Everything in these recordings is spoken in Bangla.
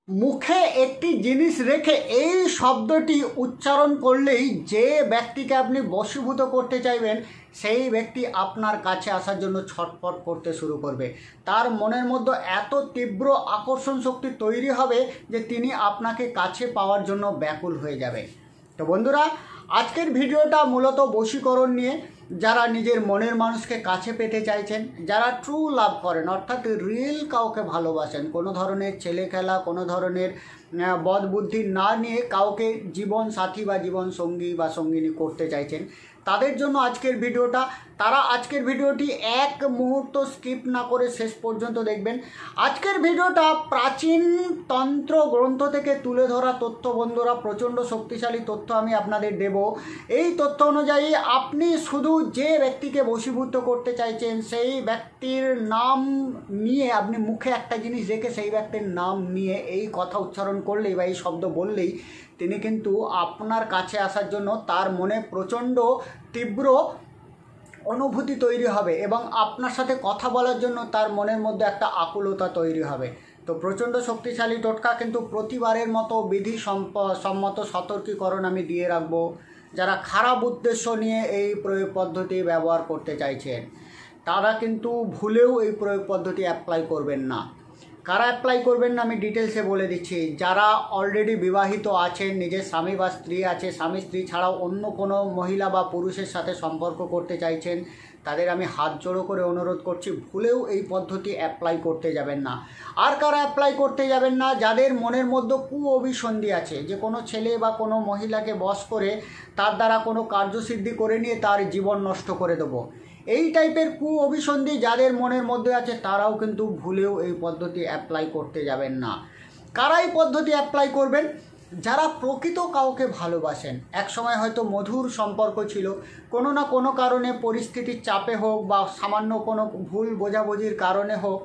মুখে একটি জিনিস রেখে এই শব্দটি উচ্চারণ করলেই যে ব্যক্তিকে আপনি বশীভূত করতে চাইবেন সেই ব্যক্তি আপনার কাছে আসার জন্য ছটফট করতে শুরু করবে। তার মনের মধ্যে এত তীব্র আকর্ষণ শক্তি তৈরি হবে যে তিনি আপনাকে কাছে পাওয়ার জন্য ব্যাকুল হয়ে যাবে। তো বন্ধুরা, আজকের ভিডিওটা মূলত বশীকরণ নিয়ে। যারা নিজের মনের মানুষকে কাছে পেতে চাইছেন, যারা ট্রু লাভ করেন অর্থাৎ রিয়েল কাউকে ভালোবাসেন, কোনো ধরনের ছেলে খেলা, কোনো ধরনের বদ বুদ্ধি না নিয়ে কাউকে জীবন সাথী বা জীবন সঙ্গী বা সঙ্গিনী করতে চাইছেন, তাদের জন্য আজকের ভিডিওটা। তারা আজকের ভিডিওটি এক মুহূর্ত স্কিপ না করে শেষ পর্যন্ত দেখবেন। আজকের ভিডিওটা প্রাচীন তন্ত্র গ্রন্থ থেকে তুলে ধরা তথ্য বন্ধুরা, প্রচণ্ড শক্তিশালী তথ্য আমি আপনাদের দেব। এই তথ্য অনুযায়ী আপনি শুধু যে ব্যক্তিকে বশীভূত করতে চাইছেন সেই ব্যক্তির নাম নিয়ে, আপনি মুখে একটা জিনিস রেখে সেই ব্যক্তির নাম নিয়ে এই কথা উচ্চারণ করলেই বা এই শব্দ বললেই তিনি কিন্তু আপনার কাছে আসার জন্য তার মনে প্রচণ্ড তীব্র অনুভূতি তৈরি হবে এবং আপনার সাথে কথা বলার জন্য তার মনের মধ্যে একটা আকুলতা তৈরি হবে। তো প্রচণ্ড শক্তিশালী টোটকা, কিন্তু প্রতিবারের মতো বিধি সম্মত সতর্কীকরণ আমি দিয়ে রাখবো। যারা খারাপ উদ্দেশ্য নিয়ে এই প্রয়োগ পদ্ধতি ব্যবহার করতে চাইছেন তারা কিন্তু ভুলেও এই প্রয়োগ পদ্ধতি অ্যাপ্লাই করবেন না। কারা অ্যাপ্লাই করবেন না আমি ডিটেলসে বলে দিচ্ছি। যারা অলরেডি বিবাহিত আছেন, নিজের স্বামী বা স্ত্রী আছে, স্বামী স্ত্রী ছাড়াও অন্য কোনো মহিলা বা পুরুষের সাথে সম্পর্ক করতে চাইছেন, তাদের আমি হাত জোড়ো করে অনুরোধ করছি ভুলেও এই পদ্ধতি অ্যাপ্লাই করতে যাবেন না। আর কারা অ্যাপ্লাই করতে যাবেন না? যাদের মনের মধ্যে অভিসন্ধি আছে যে কোনো ছেলে বা কোনো মহিলাকে বশ করে তার দ্বারা কোনো কার্যসিদ্ধি করে নিয়ে তার জীবন নষ্ট করে দেবো, এই টাইপের অভিসন্ধি যাদের মনের মধ্যে আছে তারাও কিন্তু ভুলেও এই পদ্ধতি অ্যাপ্লাই করতে যাবেন না। কারা এই পদ্ধতি অ্যাপ্লাই করবেন? যারা প্রকৃত কাউকে ভালোবাসেন, একসময় হয়তো মধুর সম্পর্ক ছিল, কোনো না কোনো কারণে পরিস্থিতির চাপে হোক বা সামান্য কোনো ভুল বোঝাবুঝির কারণে হোক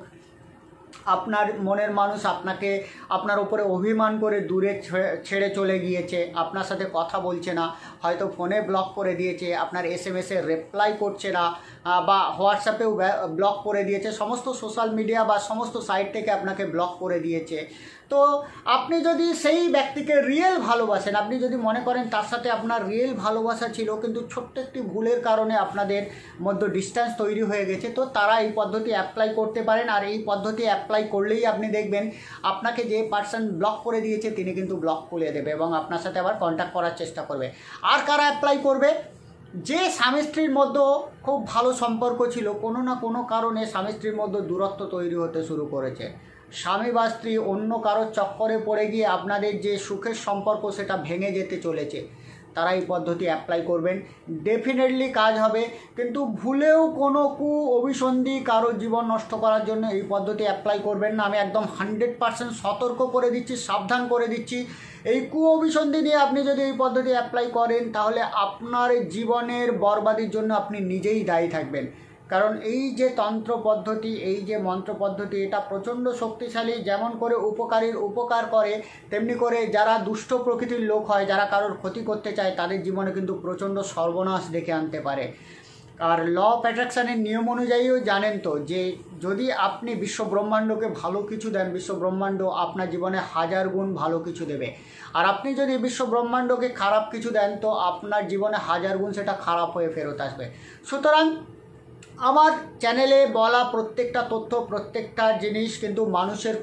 আপনার মনের মানুষ আপনার উপরে অভিমান করে দূরে ছেড়ে চলে গিয়েছে, আপনার সাথে কথা বলছে না, হয়তো ফোনে ব্লক করে দিয়েছে, আপনার SMS-এ রিপ্লাই করছে না, বা হোয়াটসঅ্যাপেও ব্লক করে দিয়েছে, সমস্ত সোশ্যাল মিডিয়া বা সমস্ত সাইট থেকে আপনাকে ব্লক করে দিয়েছে। তো আপনি যদি সেই ব্যক্তিকে রিয়েল ভালোবাসেন, আপনি যদি মনে করেন তার সাথে আপনার রিয়েল ভালোবাসা ছিল কিন্তু ছোট্ট একটি ভুলের কারণে আপনাদের মধ্যে ডিস্টেন্স তৈরি হয়ে গেছে, তো তারা এই পদ্ধতি অ্যাপ্লাই করতে পারেন। আর এই পদ্ধতি অ্যাপ্লাই করলেই আপনি দেখবেন আপনাকে যে পার্সন ব্লক করে দিয়েছে তিনি কিন্তু ব্লক খুলে দেবে এবং আপনার সাথে আবার কন্ট্যাক্ট করার চেষ্টা করবে। আর কারা অ্যাপ্লাই করবে? যে স্বামী স্ত্রীর মধ্যে খুব ভালো সম্পর্ক ছিল, কোনো না কোনো কারণে স্বামী স্ত্রীর মধ্যে দূরত্ব তৈরি হতে শুরু করেছে, স্বামী বা স্ত্রী অন্য কারোর চক্করে পড়ে গিয়ে আপনাদের যে সুখের সম্পর্ক সেটা ভেঙে যেতে চলেছে, তারা এই পদ্ধতি অ্যাপ্লাই করবেন, ডেফিনেটলি কাজ হবে। কিন্তু ভুলেও কোনো অভিসন্ধি কারো জীবন নষ্ট করার জন্য এই পদ্ধতি অ্যাপ্লাই করবেন না। আমি একদম 100% সতর্ক করে দিচ্ছি, সাবধান করে দিচ্ছি। এই অভিসন্ধি নিয়ে আপনি যদি এই পদ্ধতি অ্যাপ্লাই করেন তাহলে আপনার জীবনের বরবাদির জন্য আপনি নিজেই দায়ী থাকবেন। কারণ এই যে তন্ত্র পদ্ধতি, এই যে মন্ত্র পদ্ধতি, এটা প্রচণ্ড শক্তিশালী। যেমন করে উপকারীর উপকার করে, তেমনি করে যারা দুষ্ট প্রকৃতির লোক হয়, যারা কারোর ক্ষতি করতে চায়, তাদের জীবনে কিন্তু প্রচণ্ড সর্বনাশ ডেকে আনতে পারে। আর ল অফ অ্যাট্রাকশানের নিয়ম অনুযায়ীও জানেন তো যে যদি আপনি বিশ্ব ব্রহ্মাণ্ডকে ভালো কিছু দেন, বিশ্ব ব্রহ্মাণ্ড আপনার জীবনে 1000 গুণ ভালো কিছু দেবে। আর আপনি যদি বিশ্ব ব্রহ্মাণ্ডকে খারাপ কিছু দেন তো আপনার জীবনে 1000 গুণ সেটা খারাপ হয়ে ফেরত আসবে। সুতরাং আমার চ্যানেলে বলা প্রত্যেকটা তথ্য, প্রত্যেকটা জিনিস কিন্তু মানুষের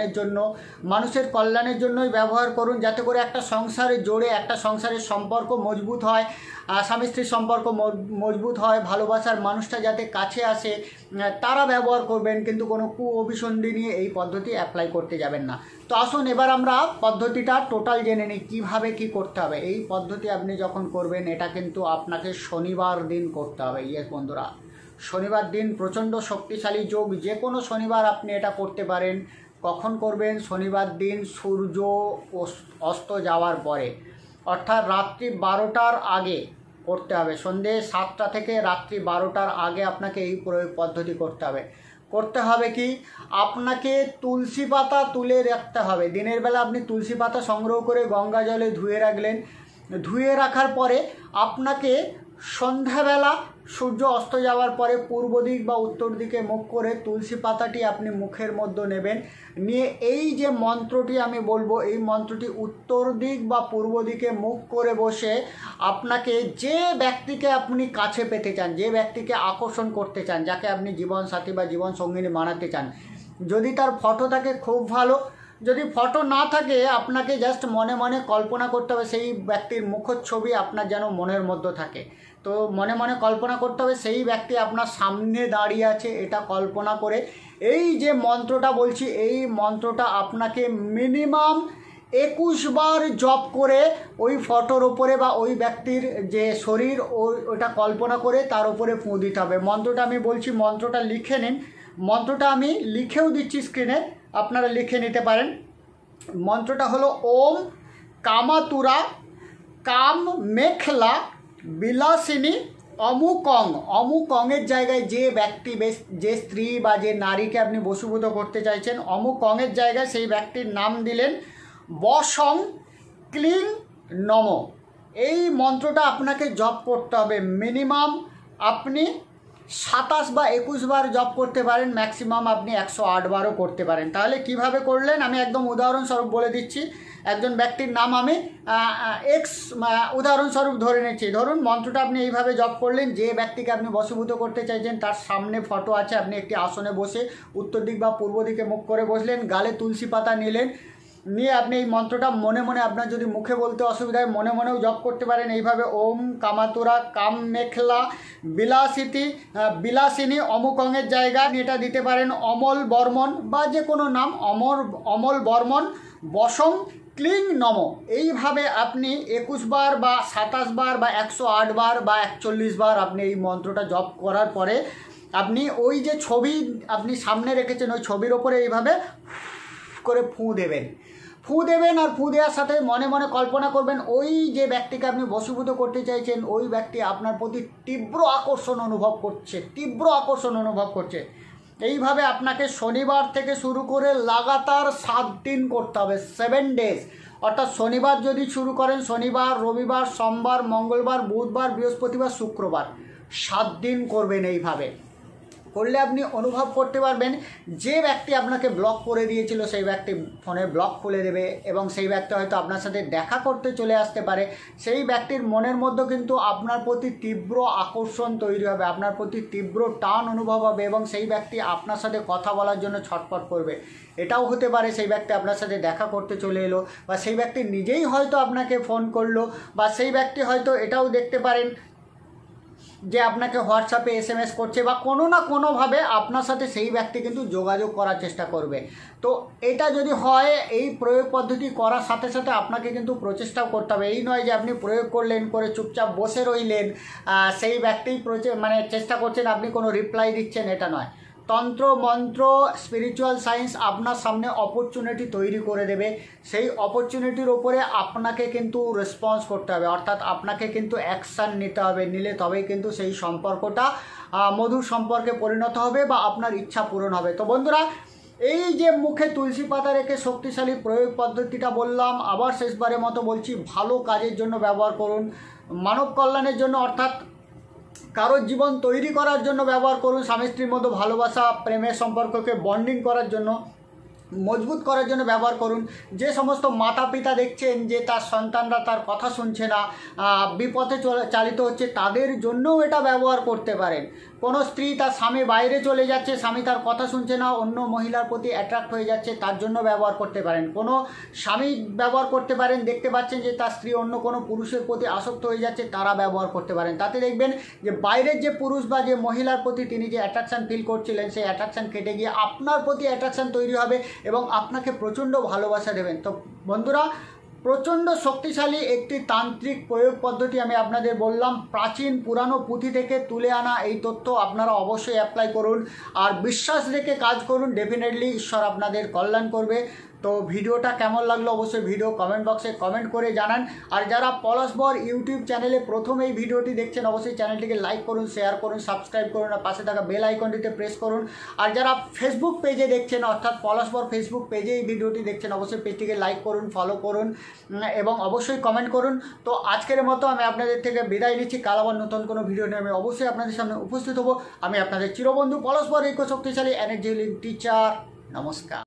কল্যাণের জন্যই ব্যবহার করুন, যাতে করে একটা সংসারে জোরে একটা সংসারের সম্পর্ক মজবুত হয়, স্বামী স্ত্রীর সম্পর্ক মজবুত হয়, ভালোবাসার মানুষটা যাতে কাছে আসে, তারা ব্যবহার করবেন। কিন্তু কোনো অভিসন্ধি নিয়ে এই পদ্ধতি অ্যাপ্লাই করতে যাবেন না। তো আসুন এবার আমরা পদ্ধতিটা টোটাল জেনে নিই কীভাবে কী করতে হবে। এই পদ্ধতি আপনি যখন করবেন এটা কিন্তু আপনাকে শনিবার দিন করতে হবে। ইয়েস বন্ধুরা, শনিবার দিন প্রচণ্ড শক্তিশালী যোগ, যে কোনো শনিবার আপনি এটা করতে পারেন। কখন করবেন? শনিবার দিন সূর্য অস্ত যাওয়ার পরে, অর্থাৎ রাত্রি 12টার আগে করতে হবে। সন্ধ্যে 7টা থেকে রাত্রি 12টার আগে আপনাকে এই প্রয়োগ পদ্ধতি করতে হবে কি আপনাকে তুলসী পাতা তুলে রাখতে হবে। দিনের বেলা আপনি তুলসী পাতা সংগ্রহ করে গঙ্গা জলে ধুয়ে রাখলেন। ধুয়ে রাখার পরে আপনাকে সন্ধ্যাবেলা সূর্য অস্ত যাওয়ার পরে পূর্ব দিক বা উত্তর দিকে মুখ করে তুলসী পাতাটি আপনি মুখের মধ্যে নেবেন, নিয়ে এই যে মন্ত্রটি আমি বলবো এই মন্ত্রটি উত্তর দিক বা পূর্ব দিকে মুখ করে বসে আপনাকে যে ব্যক্তিকে আপনি কাছে পেতে চান, যে ব্যক্তিকে আকর্ষণ করতে চান, যাকে আপনি জীবনসাথী বা জীবনসঙ্গিনী বানাতে চান, যদি তার ফটো থাকে খুব ভালো, যদি ফটো না থাকে আপনাকে জাস্ট মনে মনে কল্পনা করতে হবে সেই ব্যক্তির মুখচ্ছবি আপনার যেন মনের মধ্যে থাকে। তো মনে মনে কল্পনা করতে হবে সেই ব্যক্তি আপনার সামনে দাঁড়িয়ে আছে, এটা কল্পনা করে এই যে মন্ত্রটা বলছি এই মন্ত্রটা আপনাকে মিনিমাম 21 বার জপ করে ওই ফটোর ওপরে বা ওই ব্যক্তির যে শরীর ওটা কল্পনা করে তার উপরে ফুঁ দিতে হবে। মন্ত্রটা আমি বলছি, মন্ত্রটা লিখে নিন, মন্ত্রটা আমি লিখেও দিচ্ছি স্ক্রিনে, আপনারা লিখে নিতে পারেন। মন্ত্রটা হলো ওম কামাতুরা কাম মেখলা বিলাসিনী অমুকং। অমুকংয়ের জায়গায় যে ব্যক্তি, যে স্ত্রী বা যে নারীকে আপনি বশীভূত করতে চাইছেন, অমুকংয়ের জায়গায় সেই ব্যক্তির নাম দিলেন বসং ক্লিং নম। এই মন্ত্রটা আপনাকে জপ করতে হবে মিনিমাম আপনি 27 বা 21 বার জপ করতে পারেন, ম্যাক্সিমাম আপনি 108 বারও করতে পারেন। তাহলে কিভাবে করলেন আমি একদম উদাহরণস্বরূপ বলে দিচ্ছি। একজন ব্যক্তির নাম আমি উদাহরণস্বরূপ ধরে নিচ্ছি। ধরুন মন্ত্রটা আপনি এইভাবে জপ করলেন, যে ব্যক্তিকে আপনি বশীভূত করতে চাইছেন তার সামনে ফটো আছে, আপনি একটি আসনে বসে উত্তর দিক বা পূর্ব দিকে মুখ করে বসলেন, গালে তুলসী পাতা নিলেন, নিয়ে আপনি এই মন্ত্রটা মনে মনে, আপনার যদি মুখে বলতে অসুবিধা হয় মনে মনেও জপ করতে পারেন এইভাবে, ওম কামাতুরা কাম মেখলা বিলাসিনী অমুকংয়ের জায়গা এটা দিতে পারেন অমল বর্মন বা যে কোনো নাম, অমল বর্মন বসং ক্লিং নম। এইভাবে আপনি 21 বার বা 27 বার বা 108 বার বা 41 বার আপনি এই মন্ত্রটা জপ করার পরে আপনি ওই যে ছবি আপনি সামনে রেখেছেন ওই ছবির ওপরে এইভাবে করে ফুঁ দেবেন আর ফুঁ দেওয়ার সাথে মনে মনে কল্পনা করবেন ওই যে ব্যক্তিকে আপনি বশীভূত করতে চাইছেন ওই ব্যক্তি আপনার প্রতি তীব্র আকর্ষণ অনুভব করছে। এইভাবে আপনাকে শনিবার থেকে শুরু করে লাগাতার 7 দিন করতে হবে, 7 ডেজ। অর্থাৎ শনিবার যদি শুরু করেন, শনিবার, রবিবার, সোমবার, মঙ্গলবার, বুধবার, বৃহস্পতিবার, শুক্রবার, 7 দিন করবেন। এইভাবে করলে আপনি অনুভব করতে পারবেন যে ব্যক্তি আপনাকে ব্লক করে দিয়েছিল সেই ব্যক্তি ফোনের ব্লক খুলে দেবে এবং সেই ব্যক্তি হয়তো আপনার সাথে দেখা করতে চলে আসতে পারে। সেই ব্যক্তির মনের মধ্যে কিন্তু আপনার প্রতি তীব্র আকর্ষণ তৈরি হবে, আপনার প্রতি তীব্র টান অনুভব হবে এবং সেই ব্যক্তি আপনার সাথে কথা বলার জন্য ছটফট করবে। এটাও হতে পারে সেই ব্যক্তি আপনার সাথে দেখা করতে চলে এলো, বা সেই ব্যক্তি নিজেই হয়তো আপনাকে ফোন করলো, বা সেই ব্যক্তি হয়তো এটাও দেখতে পারেন যে আপনাকে হোয়াটসঅ্যাপে SMS করছে, বা কোনো না কোনোভাবে আপনার সাথে সেই ব্যক্তি কিন্তু যোগাযোগ করার চেষ্টা করবে। তো এটা যদি হয়, এই প্রয়োগ পদ্ধতি করার সাথে সাথে আপনাকে কিন্তু প্রচেষ্টাও করতে হবে। এই নয় যে আপনি প্রয়োগ করলেন, করে চুপচাপ বসে রইলেন, সেই ব্যক্তি চেষ্টা করছেন, আপনি কোনো রিপ্লাই দিচ্ছেন, এটা নয়। তন্ত্র মন্ত্র স্পিরিচুয়াল সায়েন্স আপনার সামনে অপরচুনিটি তৈরি করে দেবে, সেই অপরচুনিটির ওপরে আপনাকে কিন্তু রেসপন্স করতে হবে, অর্থাৎ আপনাকে কিন্তু অ্যাকশান নিতে হবে, নিলে তবেই কিন্তু সেই সম্পর্কটা মধুর সম্পর্কে পরিণত হবে বা আপনার ইচ্ছা পূরণ হবে। তো বন্ধুরা, এই যে মুখে তুলসী পাতা রেখে শক্তিশালী প্রয়োগ পদ্ধতিটা বললাম, আবার শেষবারের মতো বলছি, ভালো কাজের জন্য ব্যবহার করুন, মানব কল্যাণের জন্য, অর্থাৎ কারোর জীবন তৈরি করার জন্য ব্যবহার করুন, স্বামী স্ত্রীর মধ্যে ভালোবাসা প্রেমের সম্পর্ককে বন্ডিং করার জন্য, মজবুত করার জন্য ব্যবহার করুন। যে সমস্ত মাতা পিতা দেখছেন যে তার সন্তানরা তার কথা শুনছে না, বিপথে চালিত হচ্ছে, তাদের জন্যও এটা ব্যবহার করতে পারেন। কোনো স্ত্রী তার স্বামী বাইরে চলে যাচ্ছে, স্বামী তার কথা শুনছে না, অন্য মহিলার প্রতি অ্যাট্রাক্ট হয়ে যাচ্ছে, তার জন্য ব্যবহার করতে পারেন। কোনো স্বামী ব্যবহার করতে পারেন, দেখতে পাচ্ছেন যে তার স্ত্রী অন্য কোনো পুরুষের প্রতি আসক্ত হয়ে যাচ্ছে, তারা ব্যবহার করতে পারেন। তাতে দেখবেন যে বাইরের যে পুরুষ বা যে মহিলার প্রতি তিনি যে অ্যাট্রাকশান ফিল করছিলেন সেই অ্যাট্রাকশান কেটে গিয়ে আপনার প্রতি অ্যাট্রাকশান তৈরি হবে এবং আপনাকে প্রচণ্ড ভালোবাসা দেবেন। তো বন্ধুরা, প্রচণ্ড শক্তিশালী একটি তান্ত্রিক প্রয়োগ পদ্ধতি আমি আপনাদের বললাম, প্রাচীন পুরানো পুঁথি থেকে তুলে আনা এই তথ্য আপনারা অবশ্যই অ্যাপ্লাই করুন আর বিশ্বাস রেখে কাজ করুন, ডেফিনেটলি ঈশ্বর আপনাদের কল্যাণ করবে। তো ভিডিওটা কেমন লাগলো অবশ্যই ভিডিও কমেন্ট বক্সে কমেন্ট করে জানান। আর যারা পলাশবর ইউটিউব চ্যানেলে প্রথম এই ভিডিওটি দেখছেন অবশ্যই চ্যানেলটিকে লাইক করুন, শেয়ার করুন, সাবস্ক্রাইব করুন আর পাশে থাকা বেল আইকনটিতে প্রেস করুন। আর যারা ফেসবুক পেজে দেখছেন অর্থাৎ পলাশবর ফেসবুক পেজে এই ভিডিওটি দেখছেন অবশ্যই পেজটিকে লাইক করুন, ফলো করুন এবং অবশ্যই কমেন্ট করুন। তো আজকের মতো আমি আপনাদের থেকে বিদায় নিচ্ছি। কাল আবার নতুন কোনো ভিডিও নিয়ে আমি অবশ্যই আপনাদের সামনে উপস্থিত হব। আমি আপনাদের চিরবন্ধু পলাশবর, এই শক্তিশালী এনার্জি হিলিং টিচার। নমস্কার।